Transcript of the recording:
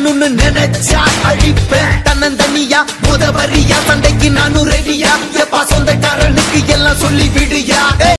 அழிக்கணும்னு நினைச்சா அழிப்பேன் தன்னந்தனியா முதவரியா சண்டைக்கு நானும் ரெடியா எப்பா சொந்தக்காரனுக்கு எல்லாம் சொல்லி விடியா